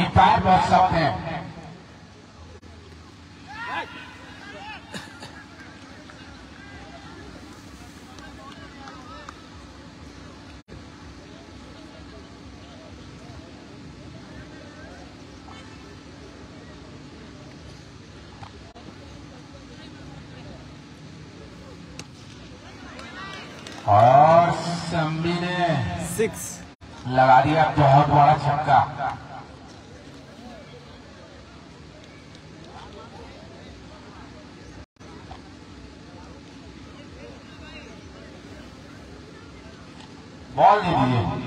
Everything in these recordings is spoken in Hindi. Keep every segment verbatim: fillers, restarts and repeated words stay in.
पैर बहुत सख्त है। और शम्मी ने सिक्स लगा दिया बहुत बड़ा छक्का। बॉल दे दिए।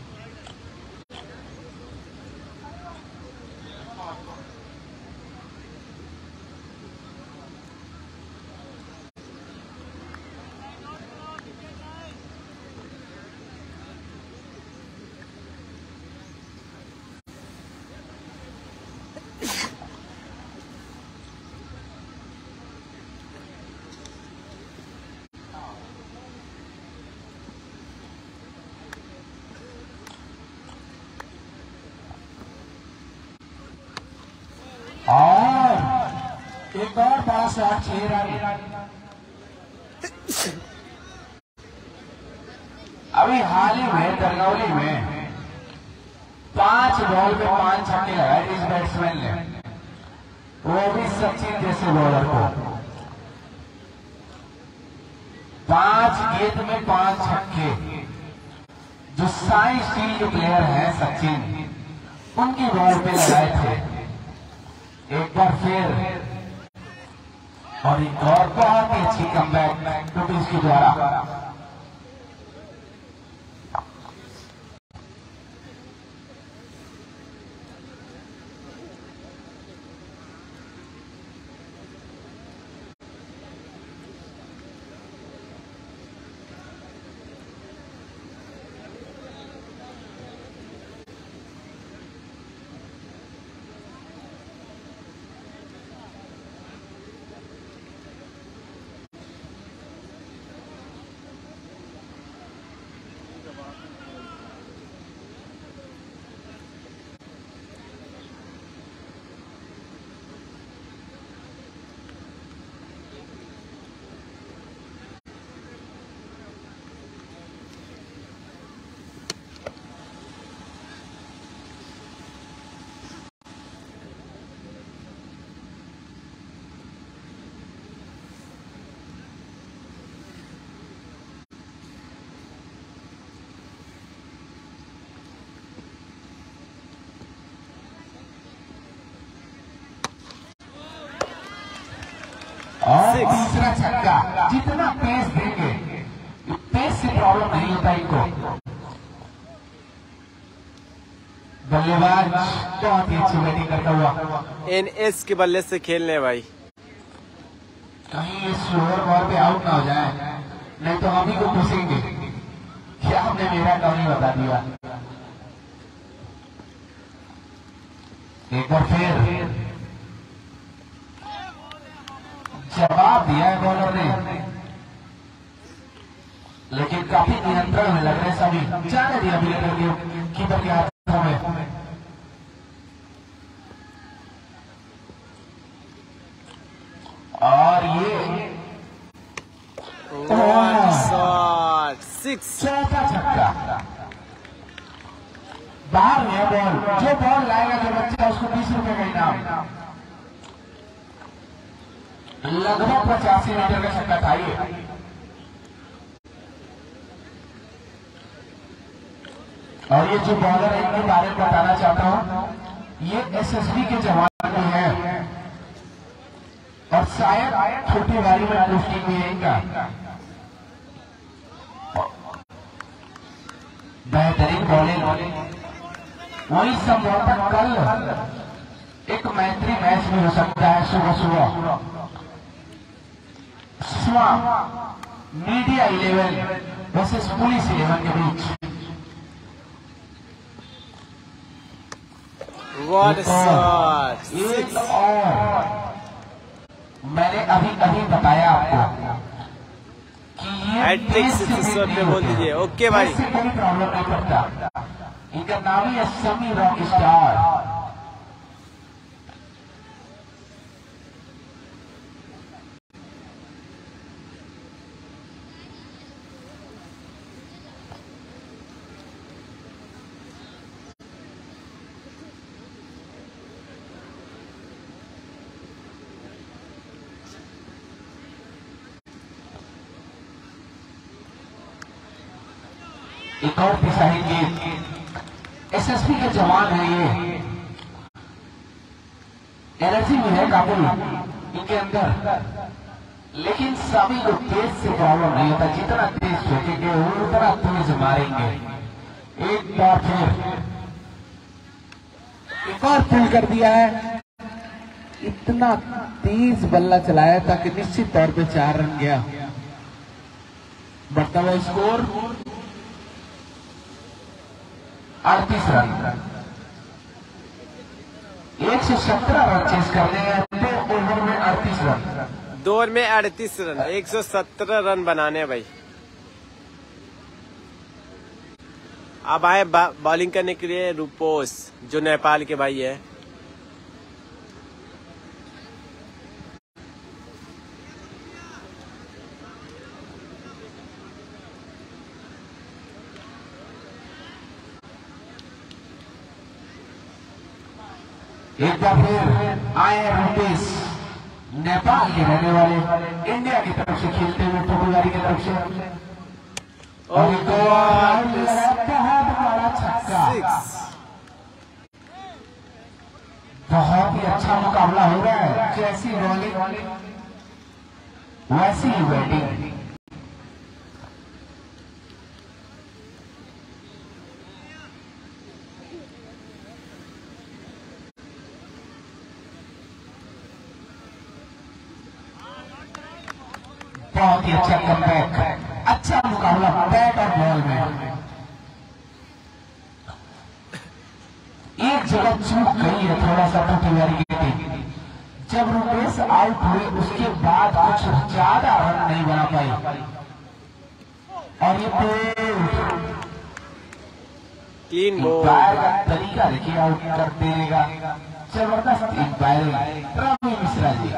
और एक और बड़ा शॉट छह रन। अभी हाल ही में दरगौली में पांच बॉल में पांच छक्के लगाए इस बैट्समैन ने, वो भी सचिन जैसे बॉलर को। पांच गेंद में पांच छक्के। जो साई स्टील के प्लेयर हैं सचिन, उनकी बॉल पे लगाए थे। एक बार फिर और एक और बहुत ही अच्छी कमबैक टूटिस के द्वारा। और तीसरा छक्का। जितना पेस देंगे, पेस से प्रॉब्लम नहीं होता इनको। बल्लेबाज बहुत ही अच्छी बैटिंग करता हुआ एनएस के बल्ले से खेलने भाई। कहीं इस ओवर बॉल पे आउट ना हो जाए, नहीं तो हम ही को पूछेंगे क्या आपने मेरा कम ही बता दिया। एक बार फिर जवाब दिया है बॉलर ने, लेकिन काफी नियंत्रण में लग रहे सभी। जाने दिया विकेटर के कीपर के हाथों में। और ये सिक्स चौथा छक्का। बाहर है बॉल। जो बॉल लाएगा जो बच्चा, उसको बीस रुपए का इनाम। लगभग पचासी मीटर का छक्का था ये। और ये जो बॉलर है इनके बारे में बताना चाहता हूं, ये एसएसबी के जवान भी हैं और शायद छोटी बारी में पोस्टिंग भी है इनका। बेहतरीन बॉलिंग। वही संभवतः कल एक मैत्री मैच भी हो सकता है सुबह सुबह। Media eleven versus police eleven के बीच। What a shot! एक और मैंने अभी अभी बताया आपको कि ये हैट्रिक सिक्सर पे बोल दीजिए। ओके भाई, कोई प्रॉब्लम नहीं करता। इनका नाम ही है समी रॉक स्टार। एक और तिसाही गेंद। एसएसपी के जवान है ये, एनर्जी भी है काफी इनके अंदर, लेकिन सभी लोग तेज से प्रॉब्लम नहीं होता। जितना तेज फेंकेंगे वो उतना तेज मारेंगे। एक बार फिर एक और पुल कर दिया है। इतना तेज बल्ला चलाया था कि निश्चित तौर पे चार रन गया। बढ़ता हुआ स्कोर अड़तीस रन। एक सौ सत्रह रन चेस करने हैं, दो ओवर में अड़तीस रन। दो ओवर में अड़तीस रन, एक सौ सत्रह रन बनाने हैं भाई। अब आए बॉलिंग करने के लिए रूपोस, जो नेपाल के भाई है। एक बार फिर आए रूपेश, नेपाल के रहने वाले, इंडिया की तरफ से खेलते हुए टोटोगारी की तरफ से। और एक बहुत बड़ा छक्का। बहुत ही अच्छा मुकाबला हो रहा है। जैसी बॉलिंग वैसी ही बैटिंग। बहुत ही अच्छा कमबैक, अच्छा मुकाबला बैट और बॉल में। एक जगह चूक गई है थोड़ा सा टोटोगारी की टीम। जब रूपेश आउट हुए उसके बाद कुछ ज्यादा रन नहीं बना पाई, और ये क्लीन बॉल का तरीका देखिए आउट कर देगा। जबरदस्त एक बैटिंग रवि मिश्रा जी।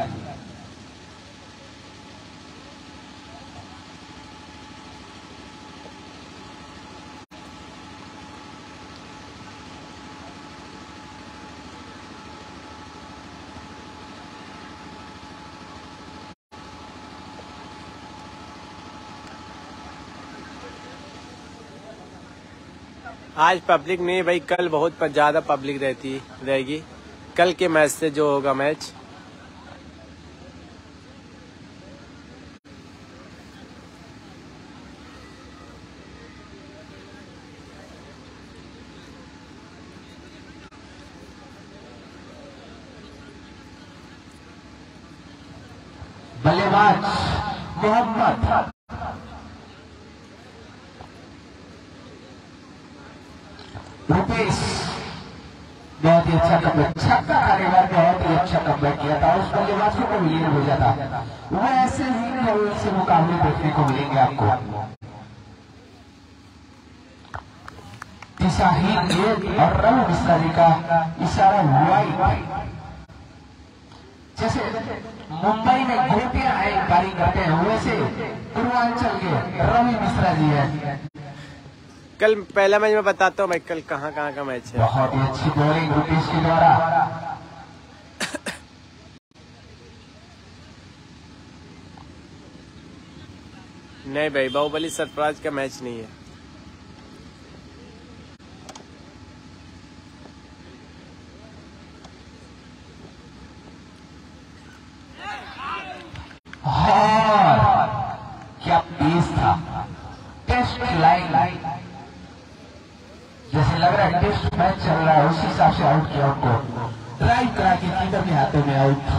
आज पब्लिक नहीं भाई, कल बहुत ज्यादा पब्लिक रहती रहेगी। कल के मैच से जो होगा मैच। बल्लेबाज मोहम्मद, रूपेश बहुत ही अच्छा कमबैक, छक्का खाने के बाद बहुत ही अच्छा कमबैक किया था। उस बल्लेबाज को तो विलीन हो जाता। वैसे ही खेल से मुकाबले देखने को मिलेंगे आपको। तिसाही गेंद और रवि मिश्रा जी का इशारा हुआ। जैसे मुंबई में गोपियां है पारी करते हैं, वैसे पूर्वांचल के रवि मिश्रा जी है। कल पहला मैच में बताता हूँ भाई, कल कहाँ कहाँ का मैच है। बहुत ही अच्छी बॉलिंग रूपेश के द्वारा। नहीं भाई, बाहुबली सरफराज का मैच नहीं है। हाँ, क्या पेस था। टेस्ट लाइन जैसे लग रहा है टेस्ट मैच चल रहा है, उसी हिसाब से आउट किया उनको। ड्राइव करा के कीपर के हाथों में आउट।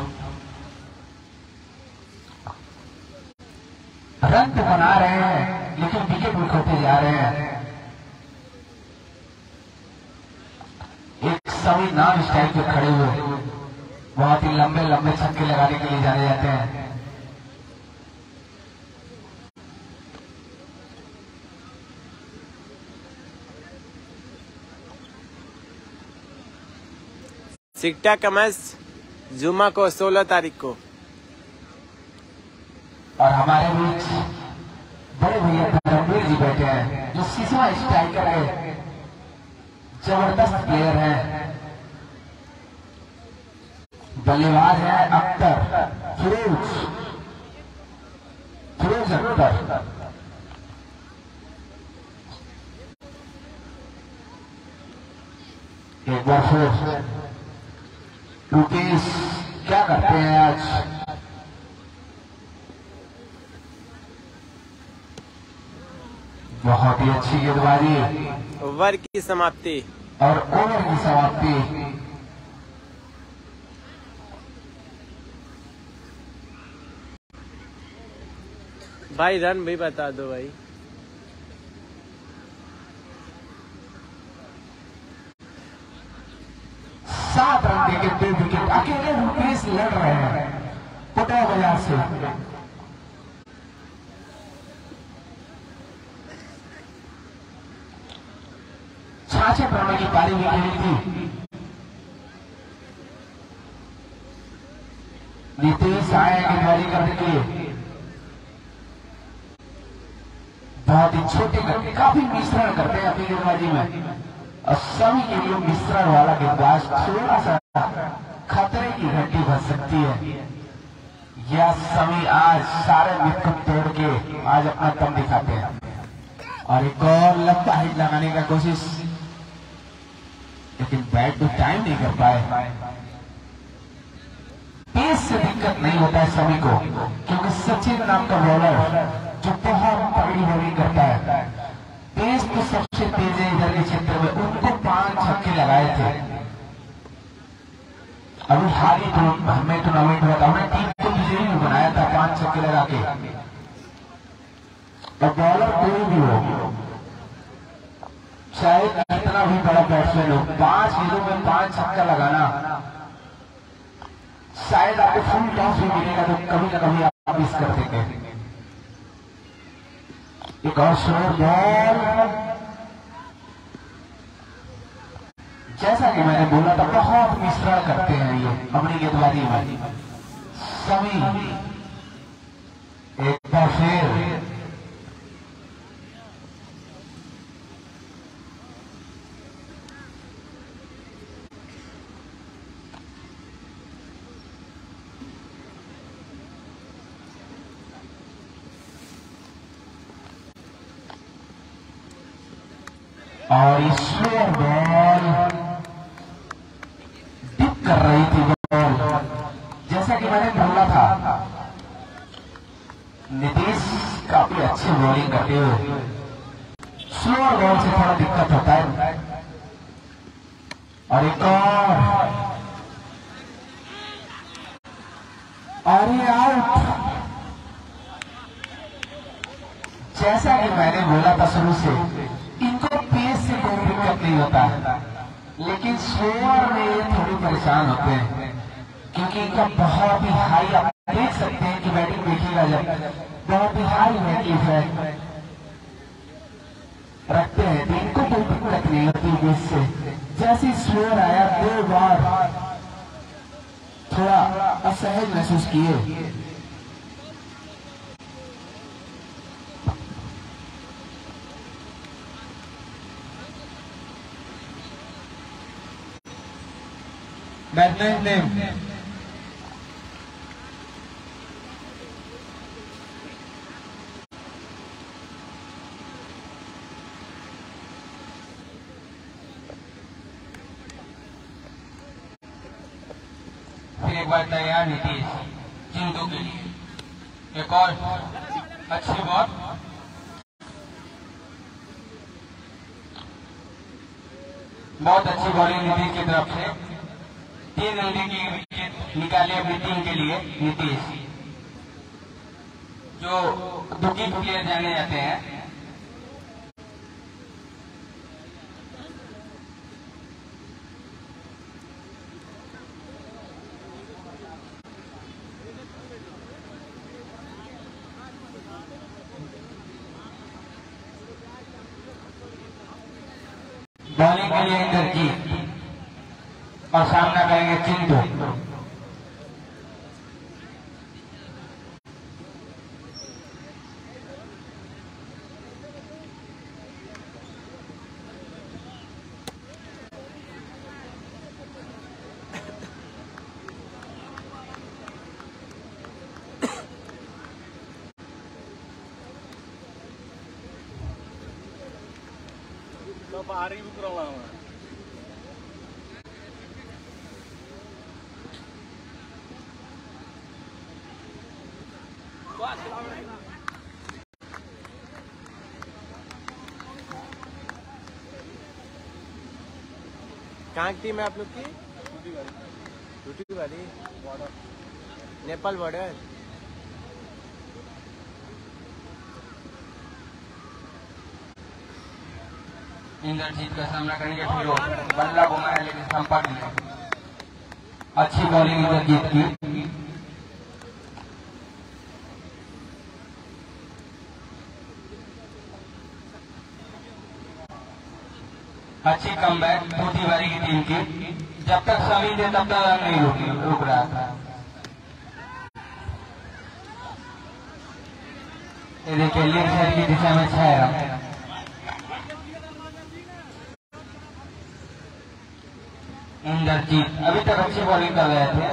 रन तो बना रहे हैं लेकिन विकेट भी खोते जा रहे हैं। एक सभी नाम स्टाइल पे खड़े हुए बहुत ही लंबे लंबे छक्के लगाने के लिए जाने जाते हैं। सिक्टा का मैच जुमा को सोलह तारीख को। और हमारे बीच बड़े भैया धर्मवीर जी बैठे हैं, जो सिसवा स्ट्राइकर है, जबरदस्त प्लेयर है। बल्लेबाज है अख्तर, फिरोज फिरोज अख्तर। एक बार फिर रुपेश क्या करते हैं आज। बहुत ही अच्छी गेंदबाजी। ओवर की समाप्ति और ओवर की समाप्ति। भाई रन भी बता दो भाई। सात रन देके दो विकेट। अकेले रुपेश लड़ रहे हैं पटवा बाजार से। छाछठ रनों की पारी भी खेली थी। नीतीश आए गेंदबाजी करने के लिए। बहुत ही छोटे करके काफी मिश्रण करते हैं अपनी गेंदबाजी में, और सभी के लिए मिश्रण वाला गेंदबाज थोड़ा सा खतरे की घंटी बज सकती है। यह सभी आज सारे मिथ को तोड़ के आज अपना दम दिखाते हैं। और एक और लंबा हिट लगाने का कोशिश, लेकिन बैट भी टाइम नहीं कर पाए। पेस से दिक्कत नहीं होता है सभी को, क्योंकि सचिन नाम का बॉलर जो बहुत तगड़ी बॉलिंग करता है, पेस तो सबसे तेज है इधर के क्षेत्र में। उनको पांच छक्के लगाए थे। अभी हाल ही हमें टूर्नामेंट हुआ था, हमने टीम को विजयी भी बनाया था पांच छक्के लगा के। और बॉलर कोई भी हो, चाहे कितना भी बड़ा बैट्समैन हो, पांच गेंदों में पांच छक्का लगाना, शायद आपको फुल टॉस भी मिलेगा तो कभी ना कभी आप मिस कर देंगे। एक और स्लो बॉल। जैसा कि मैंने बोला था, बहुत मिश्रण करते हैं ये अपनी गेंदबाजी में सभी। एक बार फिर और स्लो बॉल डिप कर रही थी बॉल। जैसा कि मैंने बोला था, नीतीश काफी अच्छी बॉलिंग करते हुए स्लो बॉल से थोड़ा दिक्कत होता है। और एक और, और ये आउट। जैसा कि मैंने बोला था शुरू से, इनको पेस से कोई दिक्कत नहीं होता, लेकिन स्लोअर में ये थोड़ी परेशान होते हैं, क्योंकि इनका बहुत ही हाई, आप देख सकते हैं कि बैटिंग देखिएगा जब, बहुत ही हाई बैटिंग है रखते हैं, तो इनको कोई दिक्कत नहीं होती पेस से। जैसे स्लोअर आया, दो बार थोड़ा असहज महसूस किए। बैट्समैन नेम फिर एक बार तैयार नीतीश चिंटू के लिए। एक और अच्छी बॉल। बहुत अच्छी बॉलिंग नीतीश की तरफ से। तीन जल्दी की विकेट निकाले अपनी टीम के लिए नीतीश, जो दुखी प्लेयर जाने जाते हैं। बॉलिंग के लिए इंद्रजीत और सामना करेंगे चिंटू। तो बाहरी भी करवा कहाँ की टीम है आप लोग की? टूटी वाली बॉर्डर, नेपाल बॉर्डर। इंद्रजीत का सामना करेंगे फिर बल्ला घुमाया लेकिन संपर्क नहीं। अच्छी बॉलिंग इंद्रजीत की। अच्छी कमबैक दूसरी बारी की टीम की। जब तक सभी थे तब तक रन नहीं रुक रुक रहा था। ये देखिए लेग साइड की दिशा में छह रन। इंद्रजीत अभी तक अच्छी बॉलिंग कर रहे थे।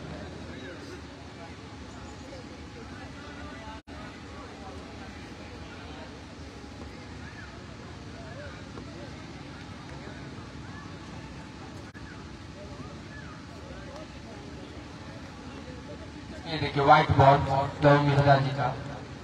ये देखिए व्हाइट बॉल दो मिश्रा जी का।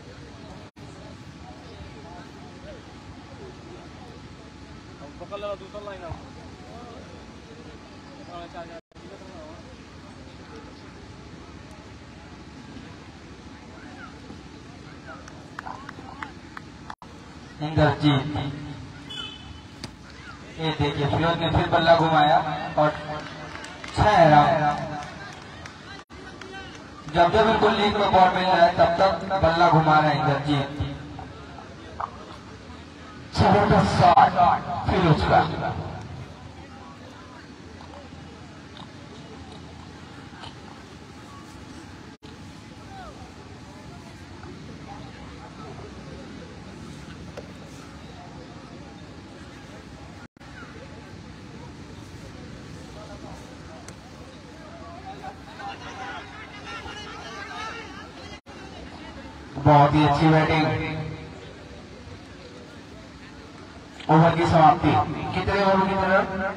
इंद्रजीत ये देखिए फिरोज ने फिर बल्ला घुमाया और छह रन। जब जब इनको लीग में बॉल मिल रहा है तब तक बल्ला घुमा रहे हैं इंद्रजीत। जबरदस्त शॉट फिरोज का। बहुत ही अच्छी बैटिंग। ओवर की समाप्ति कितने ओवर की तरफ?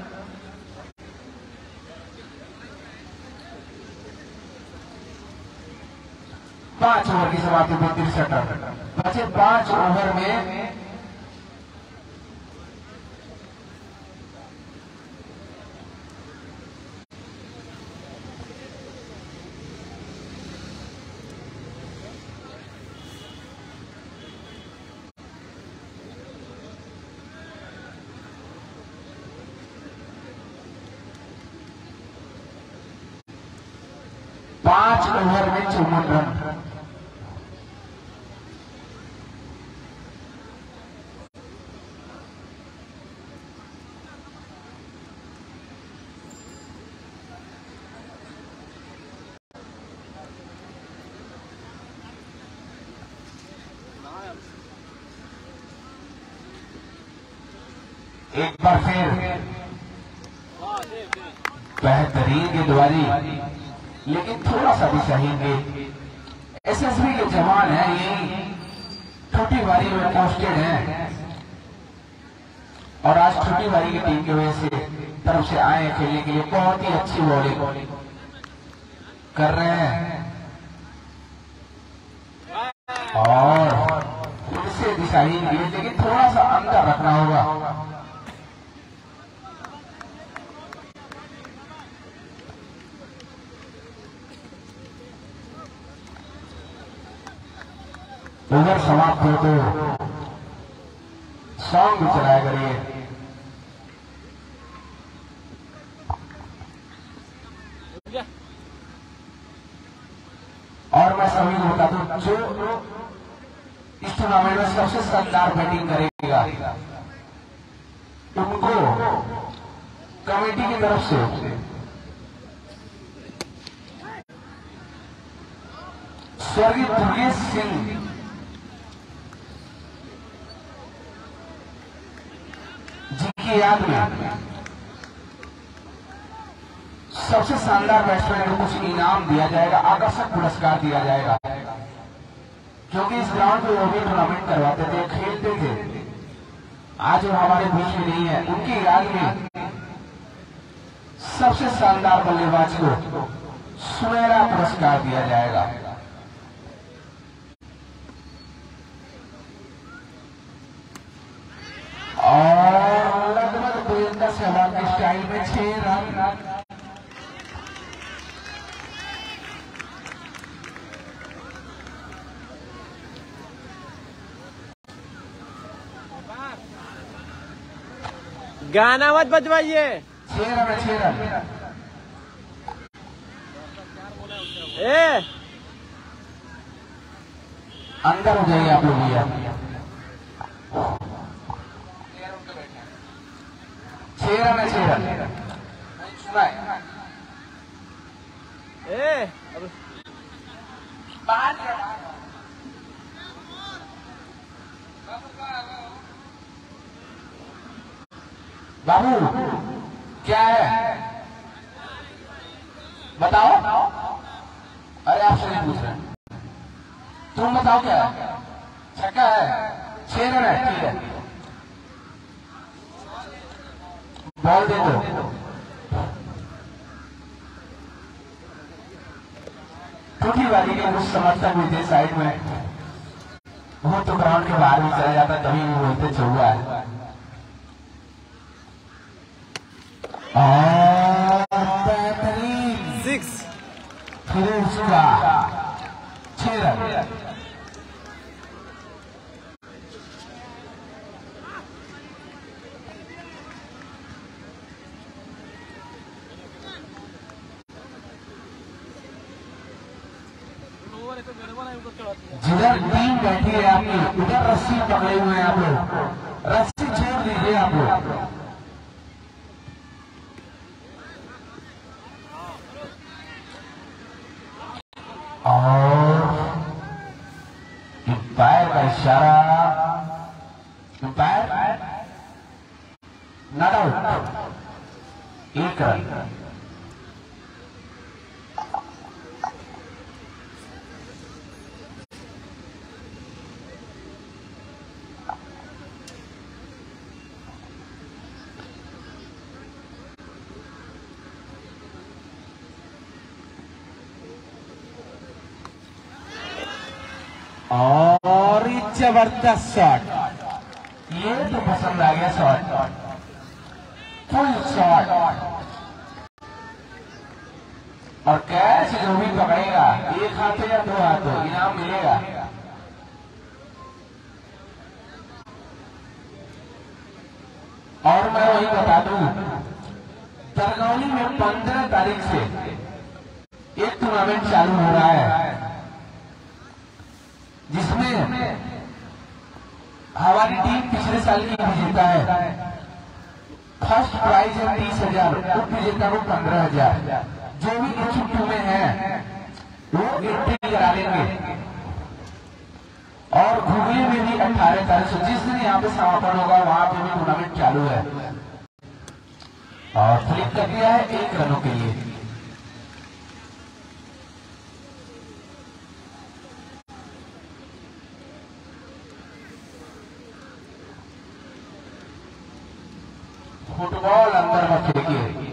पांच ओवर की समाप्ति पे तिरसठ रन बचे। पांच ओवर में पांच ओवर में चौवन रन। एक बार फिर बेहतरीन गेंदबाजी, लेकिन थोड़ा सा भी सही गेंद। एसएसबी के जवान हैं, ये छोटी बारी में पोस्टेड हैं और आज छोटी बारी की टीम की वजह से तरफ से आए खेलने के लिए। बहुत ही अच्छी बॉलिंग कर रहे हैं और फिर से दिशाहीन गेंद, लेकिन थोड़ा सा अंदर रखना होगा। ओवर समाप्त हो तो सॉन्ग भी चलाया करिए। और मैं सभी को बता दूं, जो इस टूर्नामेंट में सबसे शानदार बैटिंग करेगा उनको कमेटी की तरफ से स्वर्गीय दुर्गेश सिंह जी की याद में सबसे शानदार बैट्समैन को कुछ इनाम दिया जाएगा, आकर्षक पुरस्कार दिया जाएगा। क्योंकि इस ग्राउंड पे वो भी टूर्नामेंट करवाते थे, खेलते थे। आज वो हमारे बीच में नहीं है। उनकी याद में सबसे शानदार बल्लेबाज को सुनहरा पुरस्कार दिया जाएगा। स्टाइल में छह रन। गाना मत बजवाइए। छह रन छह रन। ए अंदर हो जाइए आप लोग भैया। छह रन है छह रन। सुना है ए अब बाहर बाबू क्या है बताओ। अरे आपसे नहीं पूछ रहे, तुम बताओ क्या है। छक्का है, छह रन है, ठीक है बॉल दे दो। टूटी वाली के कुछ समर्थक भी थे साइड में, वो तो ग्राउंड के बाहर भी चला जाता तभी वो बोलते चौका है। और बेहतरीन सिक्स। फिरोज का छह रन। जिधर टीम बैठी है आपकी उधर रस्सी पकड़े हुए हैं आप लोग, रस्सी छोड़ दीजिए आप लोग। और पैर का इशारा, पैर नॉट आउट, एक रन। और जबरदस्त शॉट, ये तो पसंद आ गया शॉट, फुल शॉट। और कैच जो भी पकड़ेगा एक हाथों या दो हाथों इनाम मिलेगा। और मैं वही बता दूं, दरगौली में पंद्रह तारीख से एक टूर्नामेंट चालू हो रहा है जिसमें हमारी टीम पिछले साल की विजेता है। फर्स्ट प्राइज है तीस हजार, उप विजेता को पंद्रह हजार। जो भी इच्छुक टीमें हैं वो एंट्री करा लेंगे। और घुगली में भी अठारह तारीख से, जिस दिन यहाँ पे समापन होगा वहां पे भी टूर्नामेंट चालू है। और फ्लिप कर दिया है एक रनों के लिए। फुटबॉल अंदर में फेंकिए।